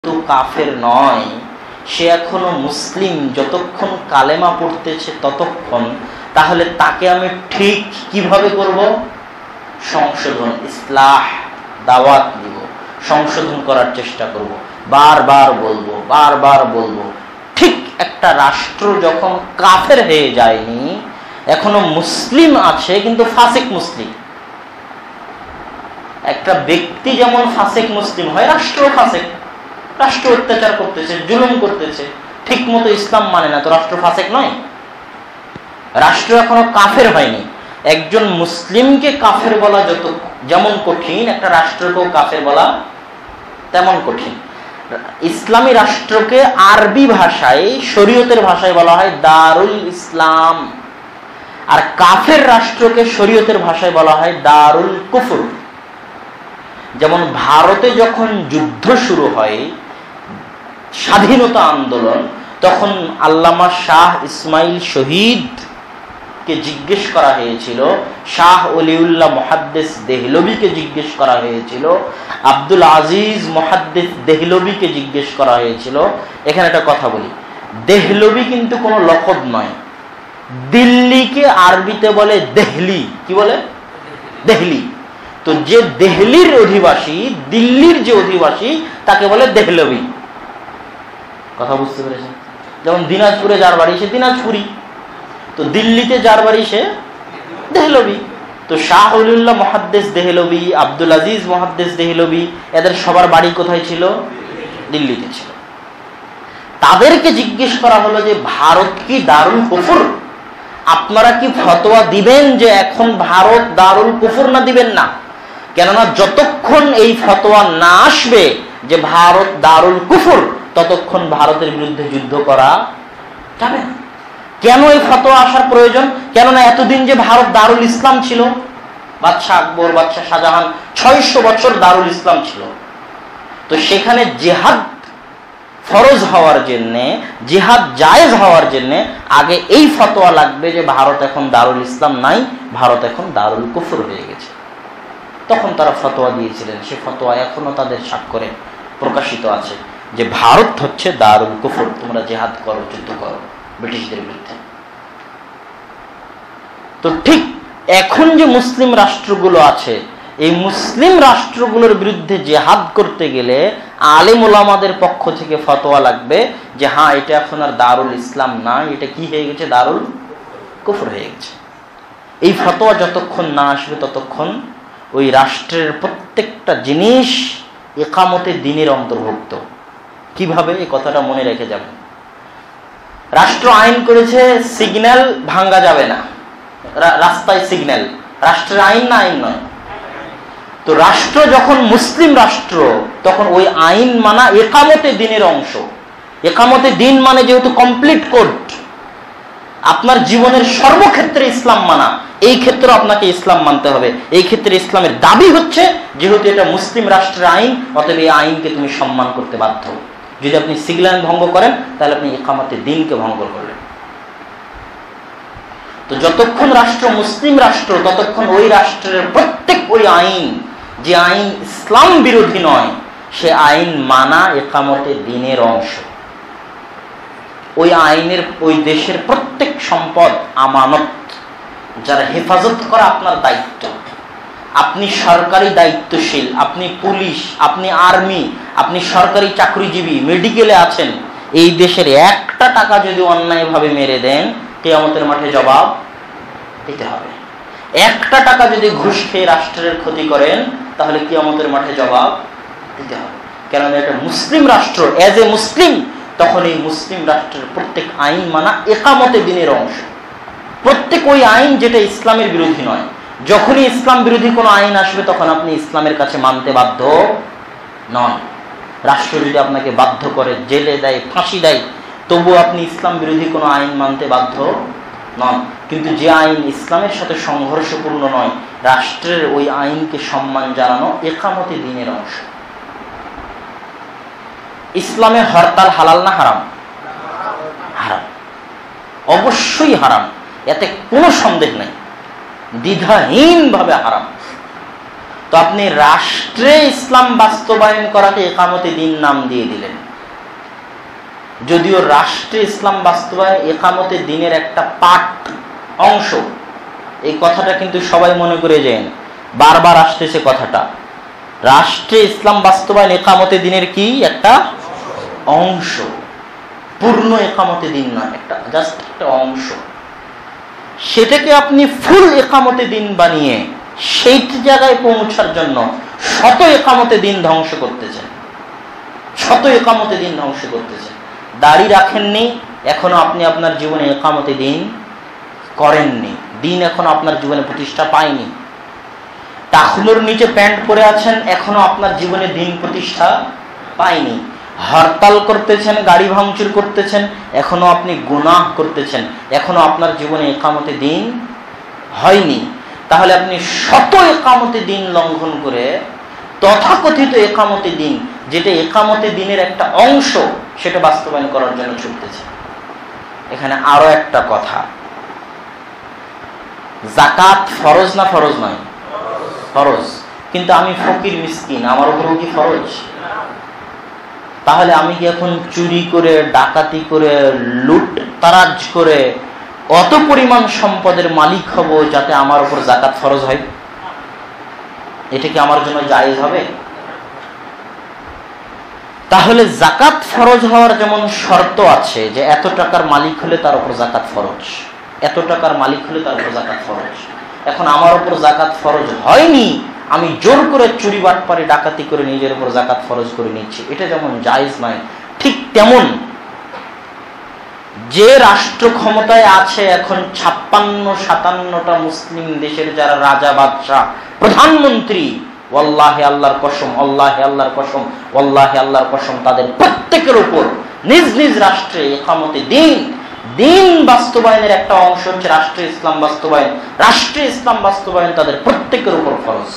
তো কাফের নয়, সে এখনো মুসলিম, যতক্ষণ কালেমা পড়তেছে ততক্ষণ। তাহলে তাকে আমি ঠিক কিভাবে করব? সংশোধন, ইসলাহ, দাওয়াত দিব, সংশোধন করার চেষ্টা করব, বারবার বলবো। ঠিক একটা রাষ্ট্র যখন কাফের হয়ে যায়নি, এখনো মুসলিম আছে কিন্তু ফাসিক মুসলিম। একটা ব্যক্তি যেমন ফাসিক মুসলিম হয়, রাষ্ট্র ফাসিক, রাষ্ট্র অত্যাচার করতেছে, জুলুম করতেছে, ঠিক মতো ইসলাম মানে না, তো রাষ্ট্র ফাসিক নয়? রাষ্ট্র এখনো কাফের হয়নি। একজন মুসলিমকে কাফের বলা যেমন কঠিন, একটা রাষ্ট্রকেও কাফের বলা তেমন কঠিন। ইসলামী রাষ্ট্রকে আরবি ভাষায়, শরীয়তের ভাষায় বলা হয় দারুল ইসলাম, আর কাফের রাষ্ট্রকে শরীয়তের ভাষায় বলা হয় দারুল কুফর। যেমন ভারতে যখন যুদ্ধ শুরু হয়, স্বাধীনতা আন্দোলন, তখন আল্লামা শাহ ইসমাইল শহীদকে জিজ্ঞেস করা হয়েছিল, শাহ ওলিউল্লাহ মুহাদ্দিস দেহলভীকে জিজ্ঞেস করা হয়েছিল, আব্দুল আজিজ মুহাদ্দিস দেহলভীকে জিজ্ঞেস করা হয়েছিল। এখানে একটা কথা বলি, দেহলভী কিন্তু কোনো লকব নয়। দিল্লিকে আরবিতে বলে দেহলি। কি বলে? দেহলি। তো যে দেহলির অধিবাসী, দিল্লির যে অধিবাসী, তাকে বলে দেহলভী। কথা বুঝতে পেরেছেন? যেমন দিনাজপুরে যার বাড়ি সে দিনাজপুরি, তো দিল্লিতে যার বাড়ি সে দেহলভী। তো শাহ ওলিউল্লাহ মুহাদ্দিস দেহলভী, আব্দুল আজিজ মুহাদ্দিস দেহলভী, এদের সবার বাড়ি কোথায় ছিল? দিল্লিতে ছিল। তাদেরকে জিজ্ঞেস করা হলো যে ভারত কি দারুল কুফর? আপনারা কি ফতোয়া দিবেন যে এখন ভারত দারুল কুফর, না দিবেন না? কেননা যতক্ষণ এই ফতোয়া না আসবে যে ভারত দারুল কুফর, ততক্ষণ ভারতের বিরুদ্ধে যুদ্ধ করা যাবে না। কেন এই ফতোয়া আসার প্রয়োজন? কেননা এতদিন যে ভারত দারুল ইসলাম ছিল, বাদশাহ আকবর, বাদশাহ শাহজাহান 600 বছর দারুল ইসলাম ছিল। তো সেখানে জিহাদ ফরজ হওয়ার জন্যে, জিহাদ জায়েজ হওয়ার জন্যে আগে এই ফতোয়া লাগবে যে ভারত এখন দারুল ইসলাম নাই, ভারত এখন দারুল কুফর হয়ে গেছে। তখন তারা ফতোয়া দিয়েছিলেন, সে ফতোয়া এখনো তাদের স্বাক্ষরে প্রকাশিত আছে যে ভারত হচ্ছে দারুল কুফর, তোমরা জিহাদ করো, যুদ্ধ করো ব্রিটিশদের বিরুদ্ধে। তো ঠিক এখন যে মুসলিম রাষ্ট্রগুলো আছে, এই মুসলিম রাষ্ট্রগুলোর বিরুদ্ধে জিহাদ করতে গেলে আলেম ওলামাদের পক্ষ থেকে ফতোয়া লাগবে যে হ্যাঁ, এটা এখন আর দারুল ইসলাম না, এটা কি হয়ে গেছে? দারুল কুফর হয়ে গেছে। এই ফতোয়া যতক্ষণ না আসবে ততক্ষণ ওই রাষ্ট্রের প্রত্যেকটা জিনিস ইকামতে দ্বীনের অন্তর্ভুক্ত। কিভাবে? এই কথাটা মনে রেখে যাবেন। রাষ্ট্র আইন করেছে সিগন্যাল ভাঙ্গা যাবে না, রাস্তায় সিগন্যাল, রাষ্ট্রের আইন না? আইন নয়। তো রাষ্ট্র যখন মুসলিম রাষ্ট্র, তখন ওই আইন মানা ইকামতে দ্বীনের অংশ। ইকামতে দ্বীন মানে যেহেতু কমপ্লিট কোড, আপনার জীবনের সর্বক্ষেত্রে ইসলাম মানা, এই ক্ষেত্রে আপনাকে ইসলাম মানতে হবে। এই ক্ষেত্রে ইসলামের দাবি হচ্ছে যেহেতু এটা মুসলিম রাষ্ট্রের আইন, অতএব এই আইনকে তুমি সম্মান করতে বাধ্য। যদি আপনি সিগন্যাল ভঙ্গ করেন, তাহলে আপনি ইকামতে দ্বীনকে ভঙ্গ করলেন। তো যতক্ষণ রাষ্ট্র মুসলিম রাষ্ট্র, ততক্ষণ ওই রাষ্ট্রের প্রত্যেক ওই আইন, যে আইন ইসলাম বিরোধী নয়, সে আইন মানা ইকামতে দ্বীনের অংশ। ওই আইনের, ওই দেশের প্রত্যেক সম্পদ আমানত, যারা হেফাজত করা আপনার দায়িত্ব। আপনি সরকারি দায়িত্বশীল, আপনি পুলিশ, আপনি আর্মি, আপনি সরকারি চাকরিজীবী, মেডিকেলে আছেন, এই দেশের একটা টাকা যদি অন্যায়ভাবে মেরে দেন, কিয়ামতের মাঠে জবাব দিতে হবে। একটা টাকা যদি ঘুষ খেয়ে রাষ্ট্রের ক্ষতি করেন, তাহলে কিয়ামতের মাঠে জবাব দিতে হবে। কেননা এটা মুসলিম রাষ্ট্র, এজ এ মুসলিম, তখন এই মুসলিম রাষ্ট্রের প্রত্যেক আইন মানা ইকামতে দ্বীনের অংশ। প্রত্যেক ওই আইন যেটা ইসলামের বিরোধী নয়। যখনই ইসলাম বিরোধী কোনো আইন আসবে, তখন আপনি ইসলামের কাছে মানতে বাধ্য নন। রাষ্ট্র যদি আপনাকে বাধ্য করে, জেলে দেয়, ফাঁসি দেয়, তবুও আপনি ইসলাম বিরোধী কোনো আইন মানতে বাধ্য নন। কিন্তু যে আইন ইসলামের সাথে সংঘর্ষপূর্ণ নয়, রাষ্ট্রের ওই আইনকে সম্মান জানানো ইকামতে দ্বীনের অংশ। ইসলামে হরতাল হালাল না হারাম? হারাম, অবশ্যই হারাম, এতে কোনো সন্দেহ নেই, দ্বিধাহীনভাবে হারাম। তো আপনি রাষ্ট্রে ইসলাম বাস্তবায়ন করাকে ইকামতে দিন নাম দিয়ে দিলেন, যদিও রাষ্ট্রে ইসলাম বাস্তবায়ন ইকামতে দিনের একটা পার্ট, অংশ। এই কথাটা কিন্তু সবাই মনে করে যায়, বারবার আসতেছে কথাটা। রাষ্ট্রে ইসলাম বাস্তবায়ন ইকামতে দিনের কি একটা অংশ, পূর্ণ ইকামতে দিন না, একটা জাস্ট একটা অংশ। সেটাকে আপনি ফুল ইকামতে দিন বানিয়ে সেই জায়গায় পৌঁছার জন্য শত ইকামতে দিন ধ্বংস করতেছেন, শত ইকামতে দিন ধ্বংস করতেছেন। দাড়ি রাখেননি, এখনো আপনি আপনার জীবনে ইকামতে দিন করেননি, দিন এখনো আপনার জীবনে প্রতিষ্ঠা পায়নি। টাকনুর নিচে প্যান্ট পরে আছেন, এখনো আপনার জীবনে দিন প্রতিষ্ঠা পায়নি। হরতাল করতেছেন, গাড়ি ভাঙচুর করতেছেন, এখনো আপনি গুনাহ করতেছেন, এখনো আপনার জীবনে ইকামতে দিন হয়নি। তাহলে আপনি শত ইকামতে দিন লঙ্ঘন করে তথাকথিত ইকামতে দিন, যেটা ইকামতে দিনের একটা অংশ, সেটা বাস্তবায়ন করার জন্য ছুটতেছে। এখানে আরো একটা কথা, যাকাত ফরজ না ফরজ নয়? ফরজ। কিন্তু আমি ফকির মিসকিন, আমার উপরও কি ফরজ? তাহলে আমি কি এখন চুরি করে, ডাকাতি করে, লুট তারাজ করে অত পরিমাণ সম্পদের মালিক হব যাতে আমার উপর যাকাত ফরজ হয়? এটা কি আমার জন্য জায়েজ হবে? তাহলে যাকাত ফরজ হওয়ার যেমন শর্ত আছে যে এত টাকার মালিক হলে তার উপর যাকাত ফরজ, এত টাকার মালিক হলে তার উপর যাকাত ফরজ। এখন আমার উপর যাকাত ফরজ হয়নি, আমি জোর করে চুরি বাটপারি ডাকাতি করে নিজের উপর যাকাত ফরজ করে নিচ্ছি, এটা যেমন জায়েজ নয়, ঠিক তেমন যে রাষ্ট্র ক্ষমতায় আছে এখন 56-57টা মুসলিম দেশের যারা রাজা, বাদশাহ, প্রধানমন্ত্রী, ওয়াল্লাহি আল্লাহর কসম, আল্লাহি আল্লাহর কসম, ওয়াল্লাহি আল্লাহর কসম, তাদের প্রত্যেকের উপর নিজ নিজ রাষ্ট্রে ইকামতে দিন, দিন বাস্তবায়নের একটা অংশ হচ্ছে রাষ্ট্রে ইসলাম বাস্তবায়ন। রাষ্ট্রে ইসলাম বাস্তবায়ন তাদের প্রত্যেকের উপর ফরজ।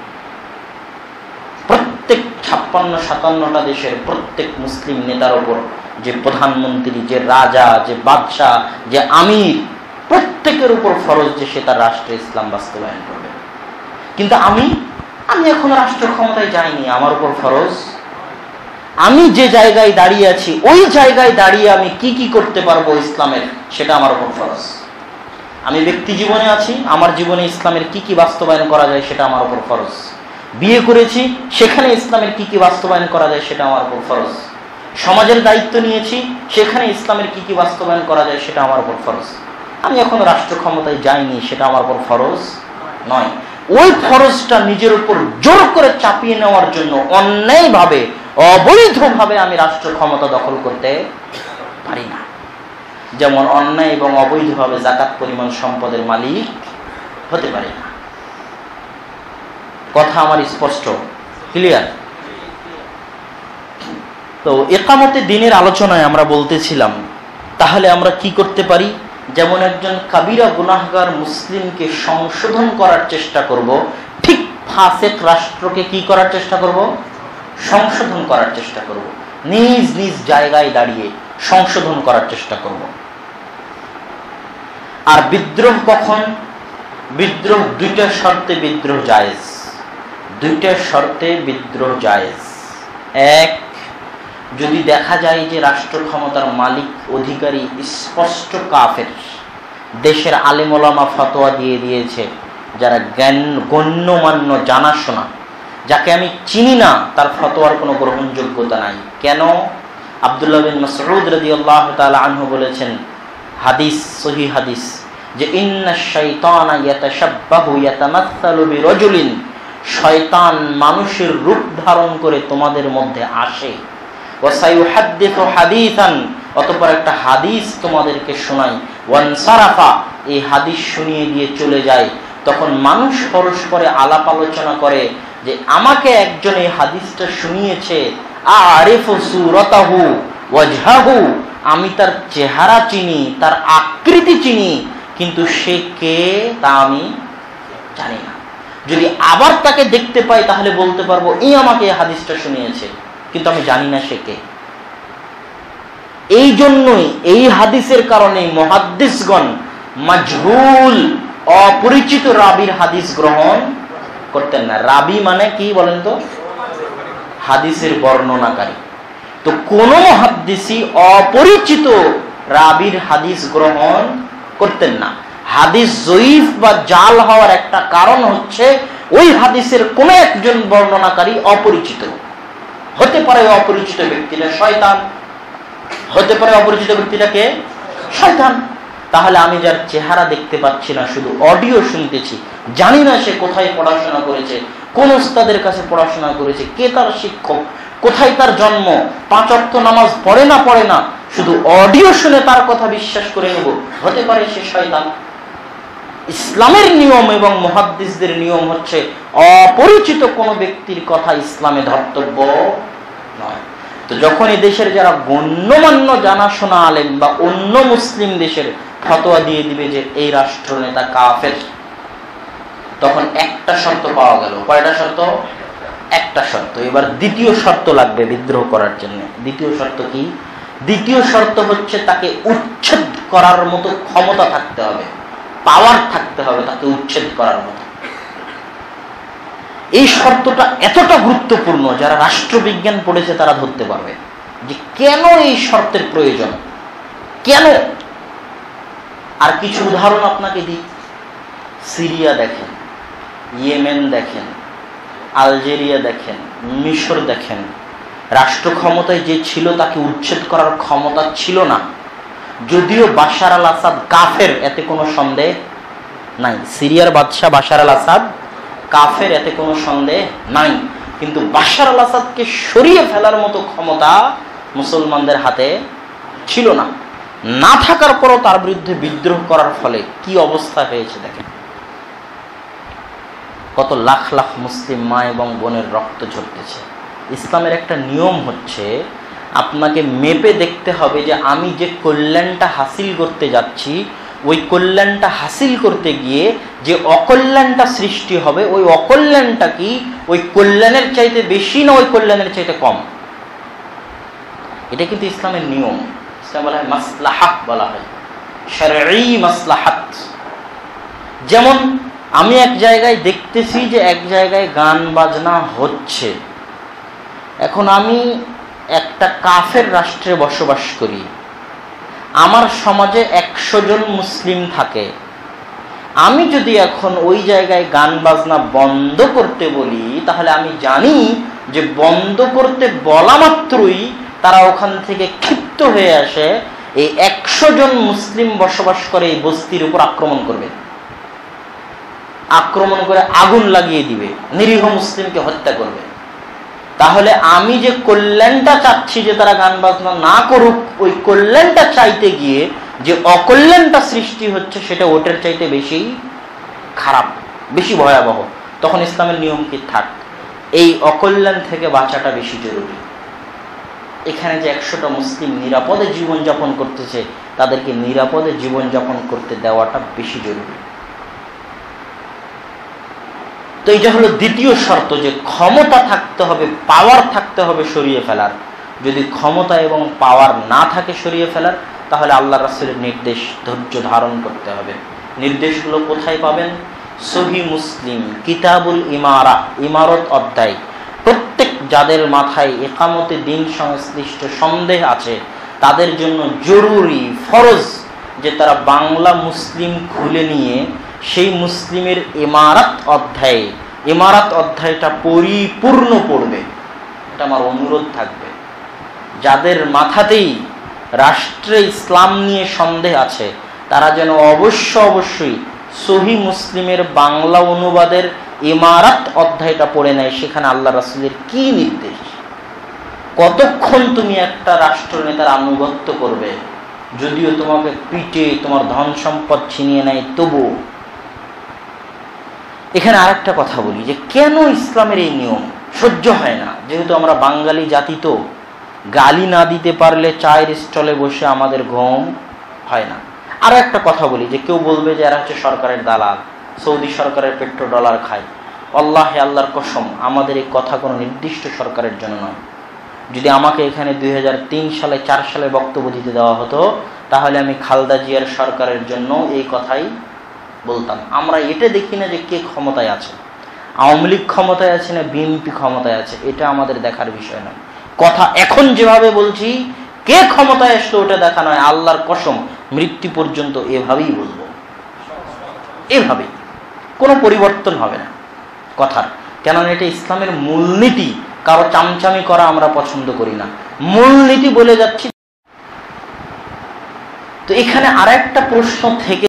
প্রত্যেক 56-57টা দেশের প্রত্যেক মুসলিম নেতার উপর, যে প্রধানমন্ত্রী, যে রাজা, যে বাদশাহ, যে আমির, প্রত্যেকের উপর ফরজ যে সে তার রাষ্ট্রে ইসলাম বাস্তবায়ন করবে। কিন্তু আমি এখন রাষ্ট্র ক্ষমতায় যাইনি, আমার উপর ফরজ, আমি যে জায়গায় দাঁড়িয়ে আছি ওই জায়গায় দাঁড়িয়ে আমি কি কি করতে পারবো ইসলামের, সেটা আমার উপর ফরজ। আমি ব্যক্তি জীবনে আছি, আমার জীবনে ইসলামের কি কি বাস্তবায়ন করা যায় সেটা আমার উপর ফরজ। বিয়ে করেছি, সেখানে ইসলামের কি কি বাস্তবায়ন করা যায় সেটা আমার উপর ফরজ। সমাজের দায়িত্ব নিয়েছি, সেখানে ইসলামের কি কি বাস্তবায়ন করা যায় সেটা আমার উপর ফরজ। আমি এখন রাষ্ট্র ক্ষমতায় যাইনি, সেটা আমার উপর ফরজ নয়। ওই ফরজটা নিজের উপর জোর করে চাপিয়ে নেওয়ার জন্য অন্যায়ভাবে, অবৈধভাবে আমি রাষ্ট্র ক্ষমতা দখল করতে পারি না। যেমন অন্যায় এবং অবৈধভাবে যাকাত পরিমাণ সম্পদের মালিক হতে পারি না। কথা আমার স্পষ্ট, ক্লিয়ার? তো ইকামতে দিনের আলোচনায় আমরা বলতেছিলাম, তাহলে আমরা কি করতে পারি? যেমন একজন কাবিরা গুনাহগার মুসলিমকে সংশোধন করার চেষ্টা করব, ঠিক ফাসেক রাষ্ট্রকে কি করার চেষ্টা করব? সংশোধন করার চেষ্টা করব, নিজ নিজ জায়গায় দাঁড়িয়ে সংশোধন করার চেষ্টা করব। আর বিদ্রোহ কখন? বিদ্রোহ দুইটা শর্তে বিদ্রোহ জায়েজ, দুইটা শর্তে বিদ্রোহ জায়েজ। এক, যদি দেখা যায় যে রাষ্ট্র ক্ষমতার মালিক, অধিকারী স্পষ্ট কাফের, দেশের আলেম ওলামা ফতোয়া দিয়ে দিয়েছে, যারা গণ্যমান্য জানাশোনা, যাকে আমি চিনি না, তার ফতোয়ার কোনো গ্রহণযোগ্যতা নাই। কেন? আব্দুল্লাহ বিন মাসউদ রাদিয়াল্লাহু তাআলা আনহু বলেছেন, হাদিস, সহিহ হাদিস, যে ইন্নাশ শাইতানা ইয়াতাশাব্বাহু ইয়াতামাসসালু বিরাজুলিন, শয়তান মানুষের রূপ ধারণ করে তোমাদের মধ্যে আসে, ওয়া সায়ুহাদ্দিসু হাদিসান, অতঃপর একটা হাদিস তোমাদেরকে শোনায়, ওয়ানসারাফা, এই হাদিস শুনিয়ে দিয়ে চলে যায়। তখন মানুষ পরস্পরে আলাপ আলোচনা করে যে আমাকে একজন এই হাদিসটা শুনিয়েছে, আরিফু সূরাতাহু ওয়াজহাহু, আমি তার চেহারা চিনি, তার আকৃতি চিনি, কিন্তু সে কে তা আমি জানি না। যদি আবার তাকে দেখতে পাই তাহলে বলতে পারবো এই আমাকে এই হাদিসটা শুনিয়েছে, কিন্তু আমি জানি না সে কে। এই জন্যই এই হাদিসের কারণে মুহাদ্দিসগণ মাজহুল, অপরিচিত রাবীর হাদিস গ্রহণ করতেন না। রাবি মানে কি বলেন তো? হাদিসের বর্ণনাকারী। তো কোন মুহাদ্দিসই অপরিচিত রাবির হাদিস গ্রহণ করতেন না। হাদিস জয়ীফ বা জাল হওয়ার একটা কারণ হচ্ছে ওই হাদিসের কোন একজন বর্ণনাকারী অপরিচিত। হতে পারে অপরিচিত ব্যক্তিটা শয়তান, হতে পারে অপরিচিত ব্যক্তিটাকে শয়তান। তাহলে আমি যার চেহারা দেখতে পাচ্ছি না, শুধু অডিও শুনতেছি, জানি না সে কোথায় পড়াশোনা করেছে, কোন উস্তাদের কাছে পড়াশোনা করেছে, কে তার শিক্ষক, কোথায় তার জন্ম, 5 ওয়াক্ত নামাজ পড়ে না, শুধু অডিও শুনে তার কথা বিশ্বাস করে নেব, হতে পারে সে শয়তান। ইসলামের নিয়ম এবং মুহাদ্দিসদের নিয়ম হচ্ছে অপরিচিত কোন ব্যক্তির কথা ইসলামে ধর্তব্য নয়। তো যখন এই দেশের যারা গণ্যমান্য জানাশোনা আলেম বা অন্য মুসলিম দেশের ফতোয়া দিয়ে দিবে যে এই রাষ্ট্রনেতা কাফের, তখন একটা শর্ত পাওয়া গেল। কয়টা শর্ত? একটা শর্ত। এবার দ্বিতীয় শর্ত লাগবে বিদ্রোহ করার জন্য। দ্বিতীয় শর্ত কি? দ্বিতীয় শর্ত হচ্ছে তাকে উচ্ছেদ করার মতো ক্ষমতা থাকতে হবে, পাওয়ার থাকতে হবে তাকে উচ্ছেদ করার মতো। এই শর্তটা এতটা গুরুত্বপূর্ণ, যারা রাষ্ট্রবিজ্ঞান পড়েছে তারা ধরতে পারবে যে কেন এই শর্তের প্রয়োজন, কেন। আর কিছু উদাহরণ আপনাকে দিই। সিরিয়া দেখেন, ইয়েমেন দেখেন, আলজেরিয়া দেখেন, মিশর দেখেন। রাষ্ট্র ক্ষমতায় যে ছিল তাকে উচ্ছেদ করার ক্ষমতা ছিল না। যদিও বাশার আল আসাদ কাফের, এতে কোনো সন্দেহ নাই। সিরিয়ার বাদশাহ বাশার আল আসাদ কাফের, এতে কোনো সন্দেহ নাই। কিন্তু বাশার আল আসাদকে সরিয়ে ফেলার মতো ক্ষমতা মুসলমানদের হাতে ছিল না। না থাকার পরও তার বিরুদ্ধে বিদ্রোহ করার ফলে কি অবস্থা হয়েছে দেখেন। কত লাখ লাখ মুসলিম মা এবং বোনের রক্ত ঝরতেছে। ইসলামের একটা নিয়ম হচ্ছে আপনাকে মেপে দেখতে হবে যে আমি যে কল্যাণটা হাসিল করতে যাচ্ছি, ওই কল্যাণটা হাসিল করতে গিয়ে যে অকল্যাণটা সৃষ্টি হবে, ওই অকল্যাণটা কি ওই কল্যাণের চাইতে বেশি না ওই কল্যাণের চাইতে কম। এটা কিন্তু ইসলামের নিয়ম। ইসলাম বলা হয় মাসলাহাত, বলা হয় শারঈ মাসলাহাত। যেমন আমি এক জায়গায় দেখতেছি যে এক জায়গায় গান বাজনা হচ্ছে। এখন আমি একটা কাফের রাষ্ট্রে বসবাস করি, আমার সমাজে 100 জন মুসলিম থাকে। আমি যদি এখন ওই জায়গায় গান বাজনা বন্ধ করতে বলি, তাহলে আমি জানি যে বন্ধ করতে বলা মাত্রই তারা ওখান থেকে ক্ষিপ্ত হয়ে আসে, এই 100 জন মুসলিম বসবাস করে এই বস্তির উপর আক্রমণ করবে, আক্রমণ করে আগুন লাগিয়ে দিবে, নিরীহ মুসলিমকে হত্যা করবে। তাহলে আমি যে কল্যাণটা চাচ্ছি যে তারা গান বাজনা না করুক, ওই কল্যাণটা চাইতে গিয়ে যে অকল্যাণটা সৃষ্টি হচ্ছে সেটা ওটার চাইতে বেশি খারাপ, বেশি ভয়াবহ। তখন ইসলামের নিয়ম কি থাক, এই অকল্যাণ থেকে বাঁচাটা বেশি জরুরি। এখানে যে 100টা মুসলিম নিরাপদে জীবনযাপন করতেছে, তাদেরকে নিরাপদে জীবনযাপন করতে দেওয়াটা বেশি জরুরি। তো এটা হলো দ্বিতীয় শর্ত, যে ক্ষমতা থাকতে হবে, পাওয়ার থাকতে হবে সরিয়ে ফেলার। যদি ক্ষমতা এবং পাওয়ার না থাকে সরিয়ে ফেলার, তাহলে আল্লাহ রাসূলের নির্দেশ ধৈর্য ধারণ করতে হবে। নির্দেশগুলো কোথায় পাবেন? সহিহ মুসলিম কিতাবুল ইমারা, ইমারত অধ্যায়। প্রত্যেক যাদের মাথায় ইকামতে দ্বীন সংশ্লিষ্ট সন্দেহ আছে তাদের জন্য জরুরি, ফরজ যে তারা বাংলা মুসলিম খুলে নিয়ে সেই মুসলিমের ইমারত অধ্যায়, ইমারত অধ্যায়টা পরিপূর্ণ পড়বে। এটা আমার অনুরোধ থাকবে। যাদের মাথাতেই রাষ্ট্রে ইসলাম নিয়ে সন্দেহ আছে তারা যেন অবশ্যই সহিহ মুসলিমের বাংলা অনুবাদের ইমারত অধ্যায়টা পড়ে নেয়। সেখানে আল্লাহ রাসূলের কি নির্দেশ, কতক্ষণ তুমি একটা রাষ্ট্রনেতার আনুগত্য করবে, যদিও তোমাকে পিটে তোমার ধন সম্পদ ছিনিয়ে নেয় তবু। এখানে আরেকটা কথা বলি যে কেন ইসলামের এই নিয়ম সহ্য হয় না। যেহেতু আমরা বাঙালি জাতি, তো গালি না দিতে পারলে চায়ের স্টলে বসে আমাদের ঘুম হয় না। আরো একটা কথা বলি যে কেউ বলবে যে এরা হচ্ছে সরকারের দালাল, সৌদি সরকারের পেট্রোডলার খায়। আল্লাহে আল্লাহর কসম, আমাদের এই কথা কোনো নির্দিষ্ট সরকারের জন্য নয়। যদি আমাকে এখানে 2003 সালে 4 সালে বক্তব্য দিতে দেওয়া হতো, তাহলে আমি খালেদা জিয়ার সরকারের জন্য এই কথাই বলতাম। আমরা এটা দেখি না যে কে ক্ষমতায় আছে, আওয়ামী লীগ ক্ষমতায় আছে না বিএনপি ক্ষমতায় আছে এটা আমাদের দেখার বিষয় নয়। কথা এখন যেভাবে বলছি, কে ক্ষমতায় আসতো ওটা দেখা নয়, আল্লাহর কসম মৃত্যু পর্যন্ত এভাবেই বলবো, এভাবেই, কোনো পরিবর্তন হবে না কথার। কেননা এটা ইসলামের মূলনীতি, কারো চামচামি করা আমরা পছন্দ করি না, মূলনীতি বলে যাচ্ছি। তো এখানে আরেকটা প্রশ্ন থেকে